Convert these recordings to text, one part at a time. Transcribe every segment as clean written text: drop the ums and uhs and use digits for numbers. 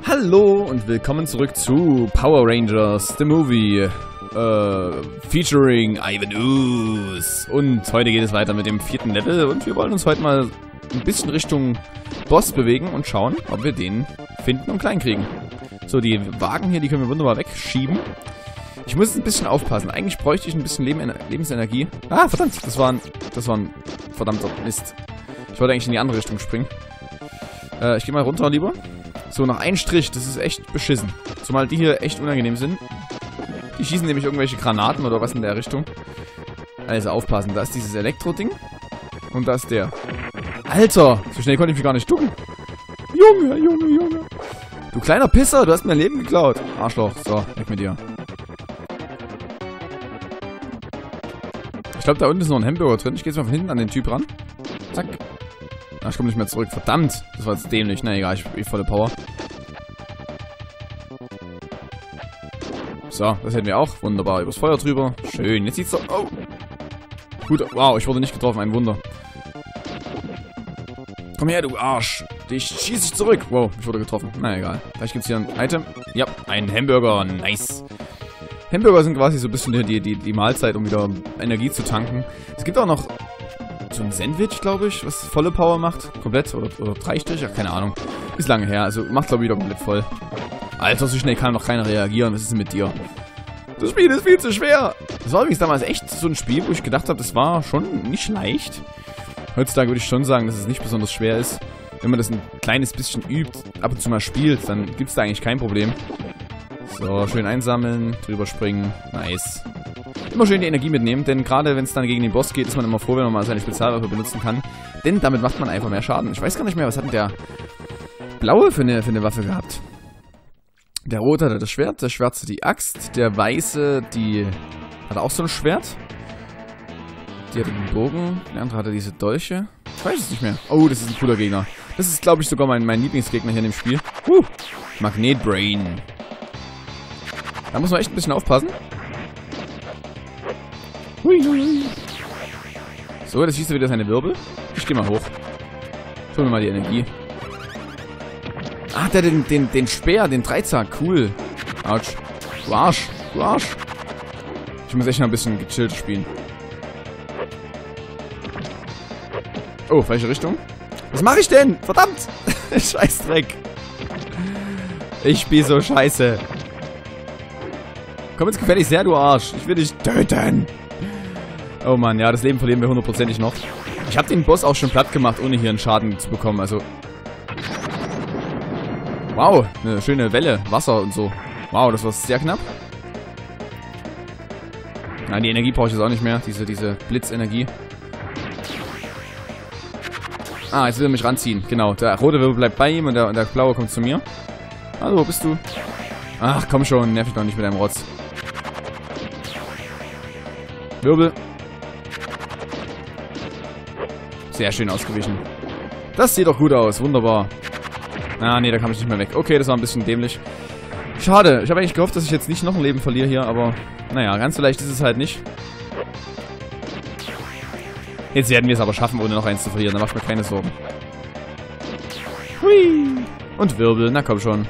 Hallo und willkommen zurück zu Power Rangers, the movie, featuring Ivan Ooze. Und heute geht es weiter mit dem 4. Level und wir wollen uns heute mal ein bisschen Richtung Boss bewegen und schauen, ob wir den finden und klein kriegen. So, die Wagen hier, die können wir wunderbar wegschieben. Ich muss jetzt ein bisschen aufpassen. Eigentlich bräuchte ich ein bisschen Lebensenergie. Ah, verdammt, das war ein verdammter Mist. Ich wollte eigentlich in die andere Richtung springen. Ich gehe mal runter lieber. So, noch ein Strich, das ist echt beschissen. Zumal die hier echt unangenehm sind. Die schießen nämlich irgendwelche Granaten oder was in der Richtung. Also aufpassen, da ist dieses Elektro-Ding. Und da ist der. Alter, so schnell konnte ich mich gar nicht ducken. Junge, Junge, Junge. Du kleiner Pisser, du hast mir ein Leben geklaut. Arschloch, so, weg mit dir. Ich glaube, da unten ist noch ein Hamburger drin. Ich gehe jetzt mal von hinten an den Typ ran. Zack. Ach, ich komme nicht mehr zurück. Verdammt. Das war jetzt dämlich. Na egal, ich volle Power. So, das hätten wir auch. Wunderbar. Übers Feuer drüber. Schön. Jetzt sieht's so... Oh. Gut. Wow, ich wurde nicht getroffen. Ein Wunder. Komm her, du Arsch. Dich schieße ich zurück. Wow, ich wurde getroffen. Na egal. Vielleicht gibt's hier ein Item. Ja, ein Hamburger. Nice. Hamburger sind quasi so ein bisschen die Mahlzeit, um wieder Energie zu tanken. Es gibt auch noch so ein Sandwich, glaube ich, was volle Power macht. Komplett. Oder 3 Striche. Keine Ahnung. Ist lange her. Also macht, glaube ich, wieder komplett voll. Alter, so schnell kann noch keiner reagieren. Was ist denn mit dir? Das Spiel ist viel zu schwer. Das war übrigens damals echt so ein Spiel, wo ich gedacht habe, das war schon nicht leicht. Heutzutage würde ich schon sagen, dass es nicht besonders schwer ist. Wenn man das ein kleines bisschen übt, ab und zu mal spielt, dann gibt es da eigentlich kein Problem. So, schön einsammeln, drüber springen. Nice. Immer schön die Energie mitnehmen, denn gerade wenn es dann gegen den Boss geht, ist man immer froh, wenn man mal seine Spezialwaffe benutzen kann. Denn damit macht man einfach mehr Schaden. Ich weiß gar nicht mehr, was hat denn der Blaue für eine Waffe gehabt? Der Rote hatte das Schwert, der Schwarze die Axt, der Weiße hatte auch so ein Schwert. Die hatte den Bogen, der andere hatte diese Dolche. Ich weiß es nicht mehr. Oh, das ist ein cooler Gegner. Das ist, glaube ich, sogar mein Lieblingsgegner hier in dem Spiel. Magnetbrain. Da muss man echt ein bisschen aufpassen. So, das schießt wieder seine Wirbel. Ich gehe mal hoch. Ich hol mir mal die Energie. Ah, der hat den Speer, den Dreizack. Cool. Autsch. Du Arsch. Du Arsch. Ich muss echt noch ein bisschen gechillt spielen. Oh, falsche Richtung. Was mache ich denn? Verdammt. Scheißdreck. Ich spiele so scheiße. Komm jetzt gefälligst her, du Arsch. Ich will dich töten. Oh Mann, ja, das Leben verlieren wir hundertprozentig noch. Ich habe den Boss auch schon platt gemacht, ohne hier einen Schaden zu bekommen. Also... Wow, eine schöne Welle, Wasser und so. Wow, das war sehr knapp. Nein, die Energie brauche ich jetzt auch nicht mehr. Diese Blitzenergie. Ah, jetzt will er mich ranziehen. Genau, der rote Wirbel bleibt bei ihm und der blaue kommt zu mir. Hallo, wo bist du? Ach, komm schon, nerv ich doch nicht mit deinem Rotz. Wirbel. Sehr schön ausgewichen. Das sieht doch gut aus, wunderbar. Ah, nee, da kam ich nicht mehr weg. Okay, das war ein bisschen dämlich. Schade, ich habe eigentlich gehofft, dass ich jetzt nicht noch ein Leben verliere hier, aber naja, ganz so leicht ist es halt nicht. Jetzt werden wir es aber schaffen, ohne noch eins zu verlieren, da macht mir keine Sorgen. Hui! Und Wirbel, na komm schon.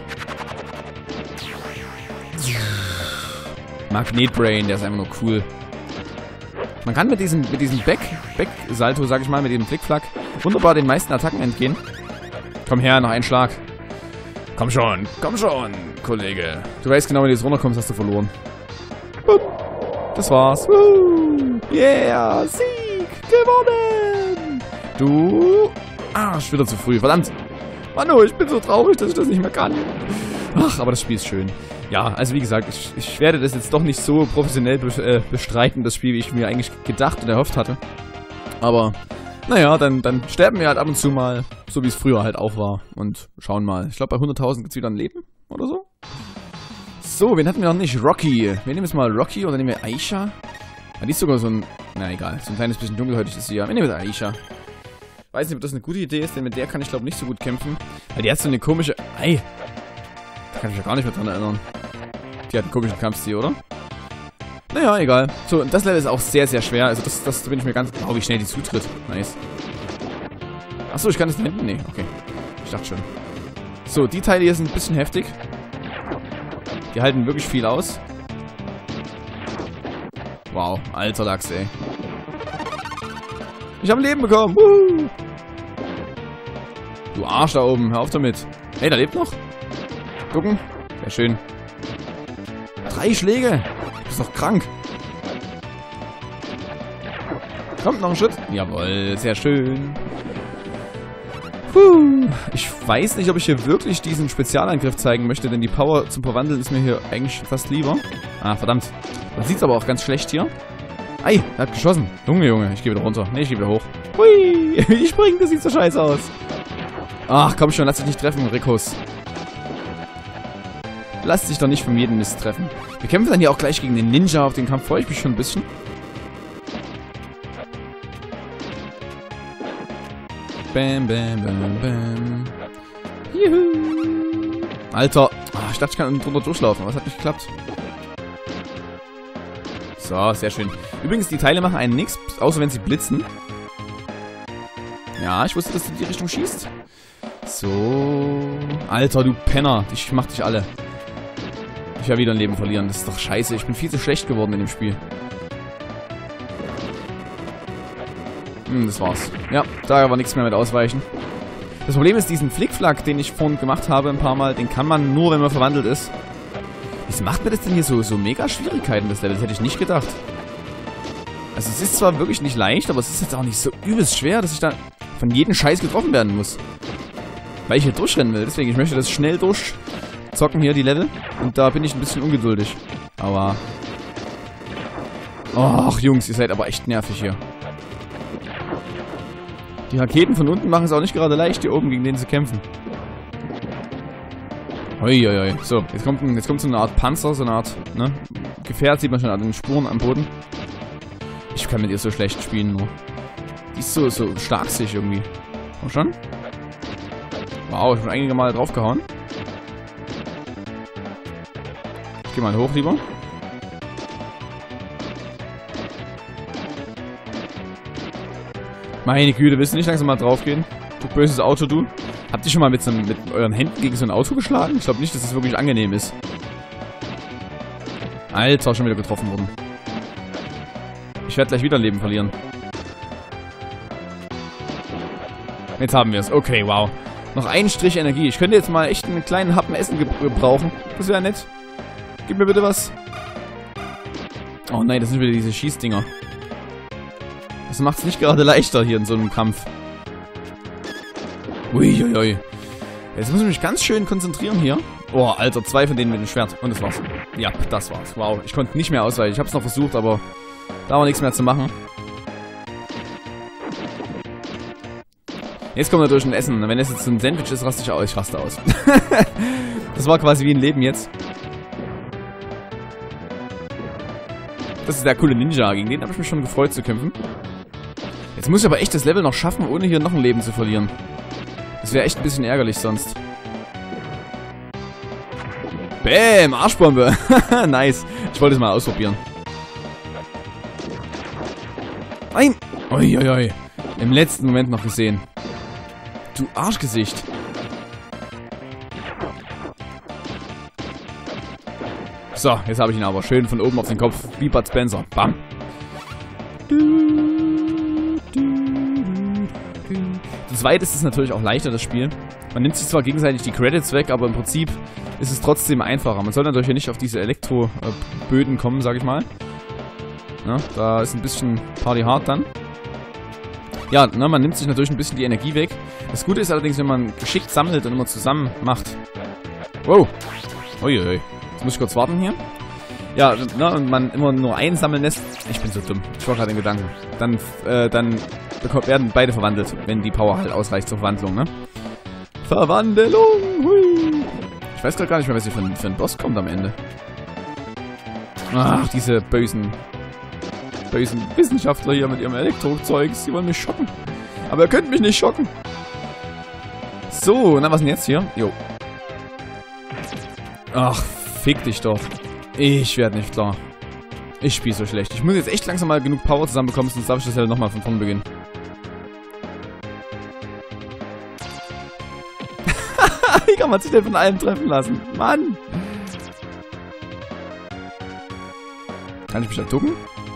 Magnetbrain, der ist einfach nur cool. Man kann mit diesem Back-Salto, sag ich mal, mit dem Flickflack, wunderbar den meisten Attacken entgehen. Komm her, noch einen Schlag. Komm schon, Kollege. Du weißt genau, wenn du jetzt runterkommst, hast du verloren. Das war's. Yeah, Sieg, gewonnen. Du Arsch, wieder zu früh, verdammt. Manu, ich bin so traurig, dass ich das nicht mehr kann. Ach, aber das Spiel ist schön. Ja, also wie gesagt, ich werde das jetzt doch nicht so professionell bestreiten, das Spiel, wie ich mir eigentlich gedacht und erhofft hatte. Aber, naja, dann sterben wir halt ab und zu mal, so wie es früher halt auch war. Und schauen mal. Ich glaube, bei 100.000 gibt es wieder ein Leben oder so. So, wen hatten wir noch nicht? Rocky. Wir nehmen jetzt mal Rocky oder nehmen wir Aisha? Ja, die ist sogar so ein, na egal, so ein kleines bisschen dunkelhäutig ist sie ja. Wir nehmen jetzt Aisha. Weiß nicht, ob das eine gute Idee ist, denn mit der kann ich glaube nicht so gut kämpfen. Weil die hat so eine komische... Ei! Da kann ich mich ja gar nicht mehr dran erinnern. Die hat einen komischen Kampfstil, oder? Naja, egal. So, das Level ist auch sehr, sehr schwer. Also das bin ich mir ganz... Oh, wie schnell die zutritt. Nice. Achso, ich kann das da hinten? Nee, okay. Ich dachte schon. So, die Teile hier sind ein bisschen heftig. Die halten wirklich viel aus. Wow, alter Lachs, ey. Ich habe ein Leben bekommen. Woo! Du Arsch da oben, hör auf damit. Hey, da lebt noch. Gucken. Sehr schön. 3 Schläge. Du bist doch krank. Kommt noch ein Schritt. Jawohl, sehr schön. Puh. Ich weiß nicht, ob ich hier wirklich diesen Spezialangriff zeigen möchte, denn die Power zum Verwandeln ist mir hier eigentlich fast lieber. Ah, verdammt. Man sieht es aber auch ganz schlecht hier. Ei, er hat geschossen. Junge, ich gehe wieder runter. Ne, ich gehe wieder hoch. Hui, ich springe, das sieht so scheiße aus. Ach, komm schon, lass dich nicht treffen, Rikus. Lass dich doch nicht von jedem Mist treffen. Wir kämpfen dann hier auch gleich gegen den Ninja. Auf den Kampf freue ich mich schon ein bisschen. Bam, bam, bam, bam. Juhu. Alter. Ach, ich dachte, ich kann drunter durchlaufen, aber es hat nicht geklappt. So, sehr schön. Übrigens, die Teile machen einen nichts, außer wenn sie blitzen. Ja, ich wusste, dass du in die Richtung schießt. So. Alter, du Penner. Ich mach dich alle. Ich werde wieder ein Leben verlieren. Das ist doch scheiße. Ich bin viel zu schlecht geworden in dem Spiel. Das war's. Ja, da war nichts mehr mit Ausweichen. Das Problem ist, diesen Flickflack, den ich vorhin gemacht habe ein paar Mal, den kann man nur, wenn man verwandelt ist. Wieso macht mir das denn hier so mega Schwierigkeiten, das Level? Das hätte ich nicht gedacht. Also es ist zwar wirklich nicht leicht, aber es ist jetzt auch nicht so übelst schwer, dass ich da von jedem Scheiß getroffen werden muss. Weil ich hier durchrennen will. Deswegen, ich möchte das schnell durchzocken hier, die Level. Und da bin ich ein bisschen ungeduldig. Aber... Och, Jungs, ihr seid aber echt nervig hier. Die Raketen von unten machen es auch nicht gerade leicht, hier oben, gegen den zu kämpfen. Uiuiui. So, jetzt kommt so eine Art Panzer, so eine Art, ne? Gefährt, sieht man schon an den Spuren am Boden. Ich kann mit ihr so schlecht spielen, nur. Die ist so stark sich irgendwie. Komm schon. Wow, ich bin einige Mal draufgehauen. Ich geh mal hoch, lieber. Meine Güte, willst du nicht langsam mal draufgehen? Du böses Auto, du. Habt ihr schon mal mit euren Händen gegen so ein Auto geschlagen? Ich glaube nicht, dass das wirklich angenehm ist. Alter, schon wieder getroffen worden. Ich werde gleich wieder ein Leben verlieren. Jetzt haben wir es. Okay, wow. Noch einen Strich Energie. Ich könnte jetzt mal echt einen kleinen Happen Essen gebrauchen. Das wäre nett. Gib mir bitte was. Oh nein, das sind wieder diese Schießdinger. Das macht es nicht gerade leichter hier in so einem Kampf. Uiuiui. Jetzt muss ich mich ganz schön konzentrieren hier. Oh, Alter, 2 von denen mit dem Schwert. Und das war's. Ja, das war's. Wow, ich konnte nicht mehr ausweichen. Ich hab's noch versucht, aber da war nichts mehr zu machen. Jetzt kommt natürlich ein Essen. Wenn es jetzt so ein Sandwich ist, raste ich aus. Ich raste aus. Das war quasi wie ein Leben jetzt. Das ist der coole Ninja. Gegen den habe ich mich schon gefreut zu kämpfen. Jetzt muss ich aber echt das Level noch schaffen, ohne hier noch ein Leben zu verlieren. Das wäre echt ein bisschen ärgerlich sonst. Bäm, Arschbombe. Nice. Ich wollte es mal ausprobieren. Nein. Uiuiui. Im letzten Moment noch gesehen. Du Arschgesicht. So, jetzt habe ich ihn aber schön von oben auf den Kopf. Wie Bud Spencer. Bam. Zu zweit ist es natürlich auch leichter, das Spiel. Man nimmt sich zwar gegenseitig die Credits weg, aber im Prinzip ist es trotzdem einfacher. Man soll natürlich hier nicht auf diese Elektroböden kommen, sag ich mal. Ja, da ist ein bisschen Party hard dann. Ja, ne, man nimmt sich natürlich ein bisschen die Energie weg. Das Gute ist allerdings, wenn man geschickt sammelt und immer zusammen macht. Wow. Uiuiui. Jetzt muss ich kurz warten hier. Ja, ne, und man immer nur einsammeln lässt. Ich bin so dumm. Ich war gerade in Gedanken. Dann werden beide verwandelt, wenn die Power halt ausreicht zur Verwandlung, ne? Verwandlung! Hui. Ich weiß gerade gar nicht mehr, was hier für ein Boss kommt am Ende. Ach, diese bösen Wissenschaftler hier mit ihrem Elektrozeugs. Die wollen mich schocken. Aber ihr könnt mich nicht schocken. So, na was denn jetzt hier? Jo. Ach, fick dich doch. Ich werde nicht klar. Ich spiele so schlecht. Ich muss jetzt echt langsam mal genug Power zusammenbekommen, sonst darf ich das ja nochmal von vorn beginnen. Wie kann man sich denn von allem treffen lassen? Mann! Kann ich mich da ducken?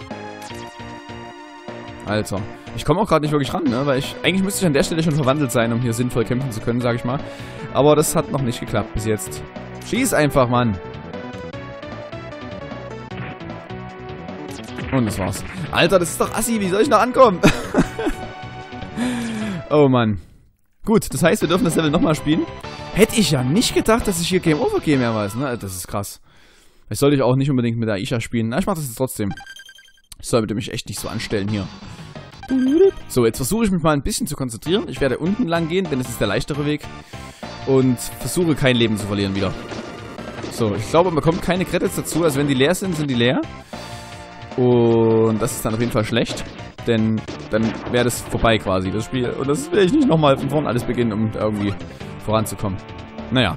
Alter. Ich komme auch gerade nicht wirklich ran, ne? Weil eigentlich müsste ich an der Stelle schon verwandelt sein, um hier sinnvoll kämpfen zu können, sag ich mal. Aber das hat noch nicht geklappt bis jetzt. Schieß einfach, Mann! Und das war's. Alter, das ist doch assi. Wie soll ich noch ankommen? Oh, Mann. Gut, das heißt, wir dürfen das Level nochmal spielen. Hätte ich ja nicht gedacht, dass ich hier Game Over gehe mehrmals, ne? Das ist krass. Das sollte ich auch nicht unbedingt mit Aisha spielen. Na, ich mach das jetzt trotzdem. Ich sollte mich echt nicht so anstellen hier. So, jetzt versuche ich mich mal ein bisschen zu konzentrieren. Ich werde unten lang gehen, denn es ist der leichtere Weg. Und versuche kein Leben zu verlieren wieder. So, ich glaube, man bekommt keine Credits dazu. Also wenn die leer sind, sind die leer. Und das ist dann auf jeden Fall schlecht. Denn dann wäre das vorbei quasi, das Spiel. Und das will ich nicht nochmal von vorn alles beginnen, um irgendwie voranzukommen. Naja.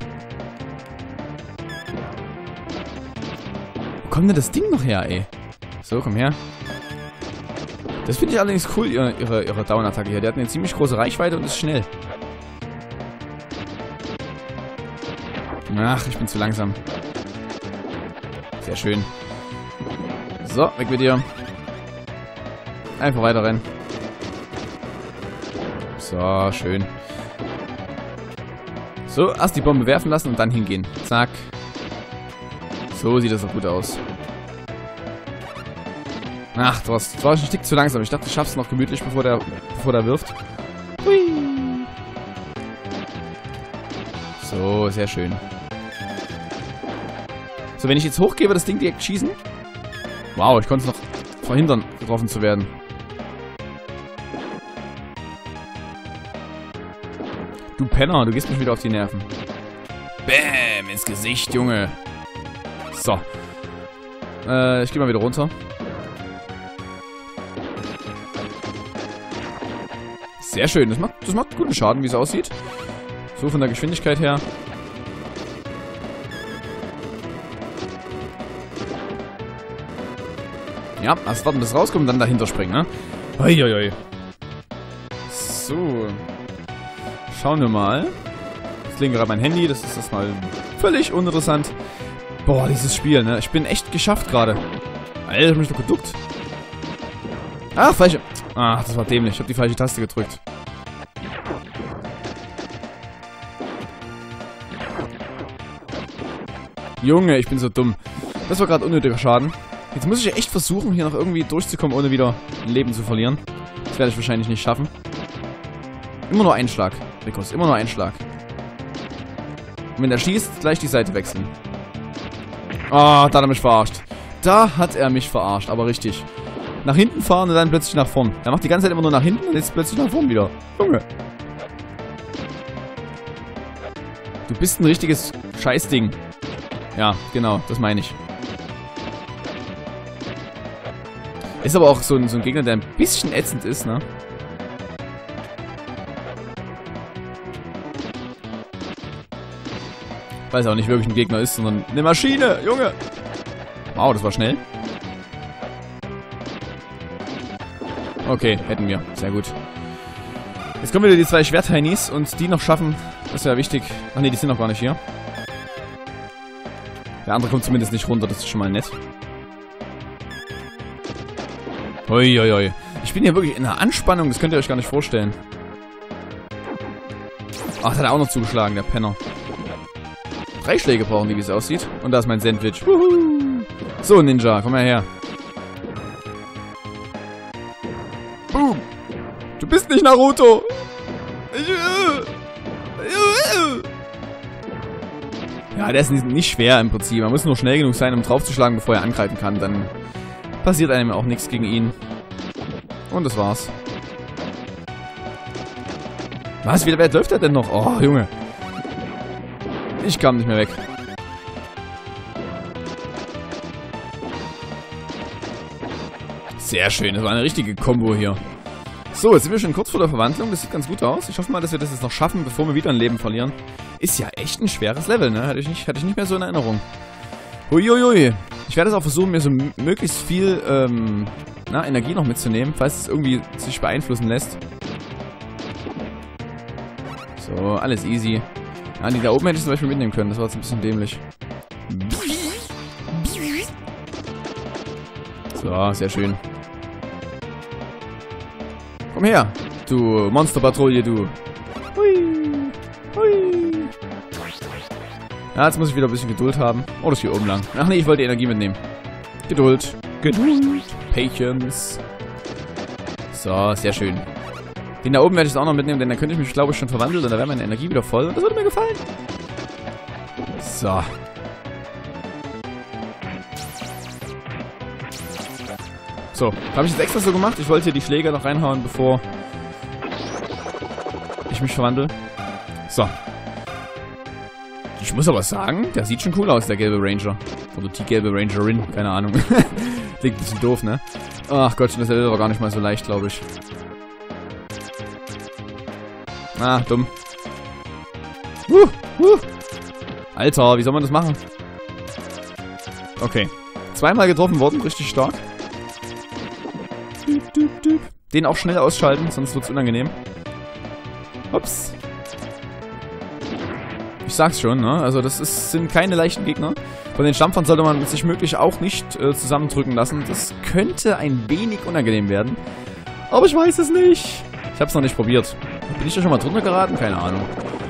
Wo kommt denn das Ding noch her, ey? So, komm her. Das finde ich allerdings cool, ihre Down-Attacke hier. Die hat eine ziemlich große Reichweite und ist schnell. Ach, ich bin zu langsam. Sehr schön. So, weg mit dir. Einfach weiter rennen. So, schön. So, erst die Bombe werfen lassen und dann hingehen. Zack. So sieht das doch gut aus. Ach, du warst ein Stück zu langsam. Ich dachte, du schaffst es noch gemütlich, bevor der wirft. Hui. So, sehr schön. So, wenn ich jetzt hochgehe, wird das Ding direkt schießen. Wow, ich konnte es noch verhindern, getroffen zu werden. Du Penner, du gehst mich wieder auf die Nerven. Bäm, ins Gesicht, Junge. So. Ich gehe mal wieder runter. Sehr schön, das macht guten Schaden, wie es aussieht. So, von der Geschwindigkeit her. Ja, erst warten, bis es rauskommt und dann dahinter springen, ne? Uiuiui. So. Schauen wir mal. Ich lege gerade mein Handy, das ist erstmal völlig uninteressant. Boah, dieses Spiel, ne? Ich bin echt geschafft gerade. Alter, ich hab mich doch geduckt. Ah, falsche. Ah, das war dämlich. Ich habe die falsche Taste gedrückt. Junge, ich bin so dumm. Das war gerade unnötiger Schaden. Jetzt muss ich echt versuchen, hier noch irgendwie durchzukommen, ohne wieder ein Leben zu verlieren. Das werde ich wahrscheinlich nicht schaffen. Immer nur ein Schlag, Rikus. Immer nur ein Schlag. Und wenn er schießt, gleich die Seite wechseln. Ah, da hat er mich verarscht. Da hat er mich verarscht, aber richtig. Nach hinten fahren und dann plötzlich nach vorn. Er macht die ganze Zeit immer nur nach hinten und jetzt plötzlich nach vorn wieder. Junge. Du bist ein richtiges Scheißding. Ja, genau, das meine ich. Ist aber auch so ein Gegner, der ein bisschen ätzend ist, ne? Weil es auch nicht wirklich ein Gegner ist, sondern eine Maschine, Junge! Wow, das war schnell. Okay, hätten wir. Sehr gut. Jetzt kommen wieder die zwei Schwertheinis und die noch schaffen. Das ist ja wichtig. Ach ne, die sind noch gar nicht hier. Der andere kommt zumindest nicht runter, das ist schon mal nett. Uiuiui. Ich bin hier wirklich in einer Anspannung, das könnt ihr euch gar nicht vorstellen. Ach, das hat er auch noch zugeschlagen, der Penner. 3 Schläge brauchen die, wie es aussieht. Und da ist mein Sandwich. Wuhu. So, Ninja, komm mal her. Boom. Du bist nicht Naruto. Ja, der ist nicht schwer im Prinzip. Man muss nur schnell genug sein, um draufzuschlagen, bevor er angreifen kann. Dann passiert einem auch nichts gegen ihn. Und das war's. Was? Wie weit läuft er denn noch? Oh, Junge. Ich kam nicht mehr weg. Sehr schön. Das war eine richtige Kombo hier. So, jetzt sind wir schon kurz vor der Verwandlung. Das sieht ganz gut aus. Ich hoffe mal, dass wir das jetzt noch schaffen, bevor wir wieder ein Leben verlieren. Ist ja echt ein schweres Level, ne? Hatte ich nicht mehr so in Erinnerung. Huiuiui. Ich werde es auch versuchen, mir so möglichst viel Energie noch mitzunehmen, falls es irgendwie sich beeinflussen lässt. So, alles easy. Ah, die da oben hätte ich zum Beispiel mitnehmen können. Das war jetzt ein bisschen dämlich. So, sehr schön. Komm her, du Monsterpatrouille, du. Hui. Hui. Ja, jetzt muss ich wieder ein bisschen Geduld haben. Oh, das ist hier oben lang. Ach nee, ich wollte die Energie mitnehmen. Geduld. Geduld. Patience. So, sehr schön. Den da oben werde ich auch noch mitnehmen, denn dann könnte ich mich, glaube ich, schon verwandeln und dann wäre meine Energie wieder voll. Und das würde mir gefallen. So. So, habe ich jetzt extra so gemacht. Ich wollte hier die Schläger noch reinhauen, bevor ich mich verwandle. So. Ich muss aber sagen, der sieht schon cool aus, der gelbe Ranger. Oder die gelbe Rangerin, keine Ahnung. Klingt ein bisschen doof, ne? Ach Gott, das Level war gar nicht mal so leicht, glaube ich. Ah, dumm. Alter, wie soll man das machen? Okay. Zweimal getroffen worden, richtig stark. Den auch schnell ausschalten, sonst wird es unangenehm. Ups. Ich sag's schon, ne? Also das sind keine leichten Gegner. Von den Stampfern sollte man sich möglich auch nicht zusammendrücken lassen. Das könnte ein wenig unangenehm werden. Aber ich weiß es nicht. Ich hab's noch nicht probiert. Bin ich da schon mal drunter geraten? Keine Ahnung.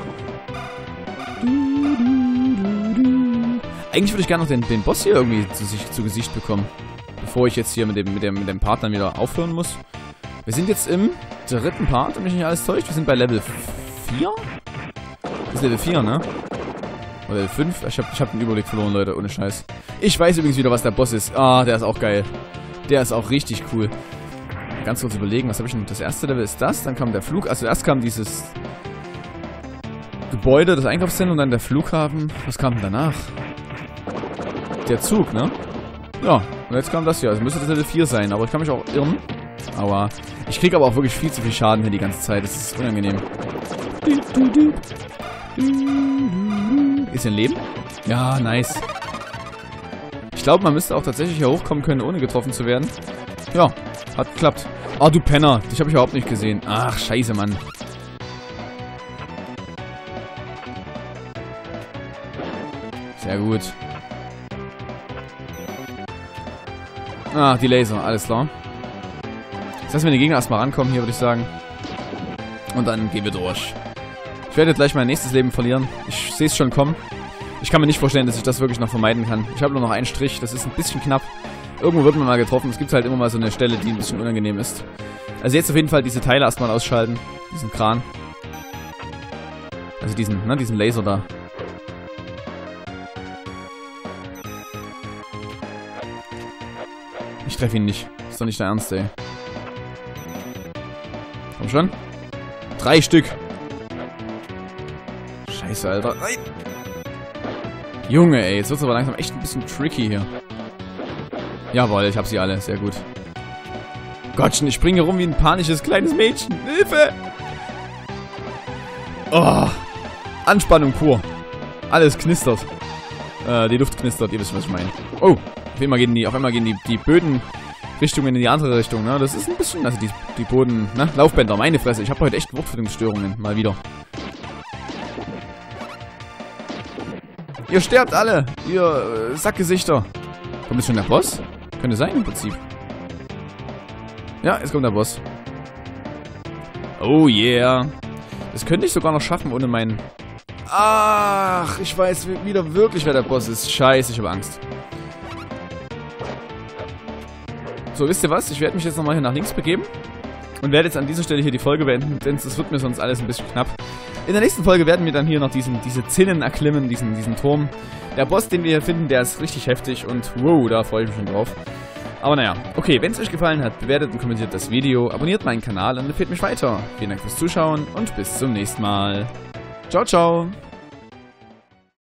Eigentlich würde ich gerne noch den Boss hier irgendwie zu Gesicht bekommen. Bevor ich jetzt hier mit dem Part dann wieder aufhören muss. Wir sind jetzt im dritten Part, wenn mich nicht alles täuscht. Wir sind bei Level 4? Das ist Level 4, ne? Oder Level 5? Ich hab den Überblick verloren, Leute, ohne Scheiß. Ich weiß übrigens wieder, was der Boss ist. Ah, der ist auch geil. Der ist auch richtig cool. Ganz kurz überlegen, was habe ich denn? Das erste Level ist das, dann kam der Flug. Also erst kam dieses Gebäude, das Einkaufszentrum, und dann der Flughafen. Was kam denn danach? Der Zug, ne? Ja, und jetzt kam das hier. Also müsste das Level 4 sein, aber ich kann mich auch irren. Aua. Ich kriege aber auch wirklich viel zu viel Schaden hier die ganze Zeit. Das ist unangenehm. Ist hier ein Leben? Ja, nice. Ich glaube, man müsste auch tatsächlich hier hochkommen können, ohne getroffen zu werden. Ja, hat geklappt. Oh, du Penner. Dich habe ich überhaupt nicht gesehen. Ach, scheiße, Mann. Sehr gut. Ah, die Laser. Alles klar. Jetzt lassen wir den Gegner erstmal rankommen hier, würde ich sagen. Und dann gehen wir durch. Ich werde gleich mein nächstes Leben verlieren. Ich sehe es schon kommen. Ich kann mir nicht vorstellen, dass ich das wirklich noch vermeiden kann. Ich habe nur noch einen Strich. Das ist ein bisschen knapp. Irgendwo wird man mal getroffen. Es gibt halt immer mal so eine Stelle, die ein bisschen unangenehm ist. Also jetzt auf jeden Fall diese Teile erstmal ausschalten. Diesen Kran. Also diesen Laser da. Ich treffe ihn nicht. Ist doch nicht der Ernst, ey. Komm schon. 3 Stück. Scheiße, Alter. Nein. Junge, ey. Jetzt wird es aber langsam echt ein bisschen tricky hier. Jawohl, ich hab sie alle. Sehr gut. Gottchen, ich springe rum wie ein panisches kleines Mädchen. Hilfe! Oh. Anspannung pur. Alles knistert. Die Luft knistert. Ihr wisst, was ich meine. Oh. Auf einmal gehen die Bödenrichtungen in die andere Richtung, ne? Das ist ein bisschen, also die Boden, ne? Laufbänder, meine Fresse. Ich habe heute echt Wortfindungsstörungen. Mal wieder. Ihr sterbt alle! Ihr Sackgesichter! Kommt jetzt schon der Boss? Könnte sein im Prinzip. Ja, jetzt kommt der Boss. Oh yeah. Das könnte ich sogar noch schaffen ohne meinen... Ach, ich weiß wieder wirklich, wer der Boss ist. Scheiße, ich habe Angst. So, wisst ihr was? Ich werde mich jetzt nochmal hier nach links begeben. Und werde jetzt an dieser Stelle hier die Folge beenden, denn es wird mir sonst alles ein bisschen knapp. In der nächsten Folge werden wir dann hier noch diese Zinnen erklimmen, diesen Turm. Der Boss, den wir hier finden, der ist richtig heftig und wow, da freue ich mich schon drauf. Aber naja, okay, wenn es euch gefallen hat, bewertet und kommentiert das Video, abonniert meinen Kanal und empfehlt mich weiter. Vielen Dank fürs Zuschauen und bis zum nächsten Mal. Ciao, ciao!